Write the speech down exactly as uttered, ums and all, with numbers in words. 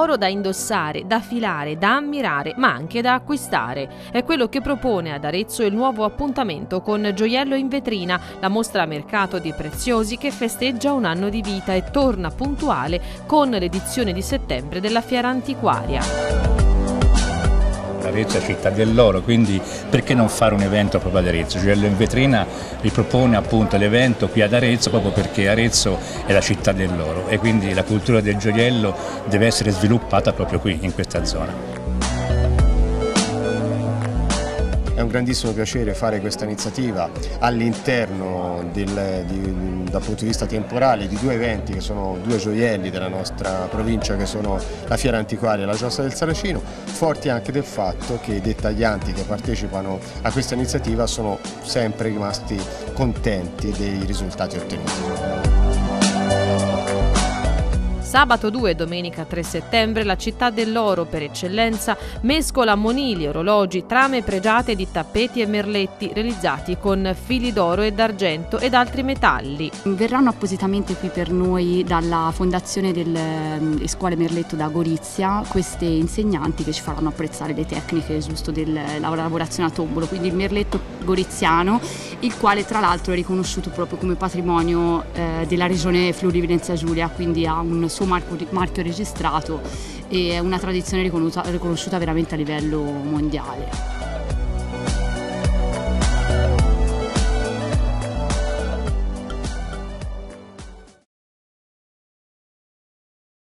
oro da indossare, da filare, da ammirare, ma anche da acquistare. È quello che propone ad Arezzo il nuovo appuntamento con Gioiello in Vetrina, la mostra mercato di preziosi che festeggia un anno di vita e torna puntuale con l'edizione di settembre della Fiera Antiquaria. Arezzo è città dell'oro, quindi perché non fare un evento proprio ad Arezzo? Gioiello in Vetrina ripropone appunto l'evento qui ad Arezzo proprio perché Arezzo è la città dell'oro e quindi la cultura del gioiello deve essere sviluppata proprio qui, in questa zona. È un grandissimo piacere fare questa iniziativa all'interno dal punto di vista temporale di due eventi che sono due gioielli della nostra provincia, che sono la Fiera Antiquaria e la Giostra del Saracino, forti anche del fatto che i dettaglianti che partecipano a questa iniziativa sono sempre rimasti contenti dei risultati ottenuti. Sabato due e domenica tre settembre la città dell'oro per eccellenza mescola monili, orologi, trame pregiate di tappeti e merletti realizzati con fili d'oro e d'argento ed altri metalli. Verranno appositamente qui per noi dalla fondazione delle scuole Merletto da Gorizia queste insegnanti che ci faranno apprezzare le tecniche giusto della lavorazione a tombolo, quindi il merletto goriziano, il quale tra l'altro è riconosciuto proprio come patrimonio eh, della regione Friuli Venezia Giulia, quindi ha un suo marchio, marchio registrato e è una tradizione riconosciuta, riconosciuta veramente a livello mondiale.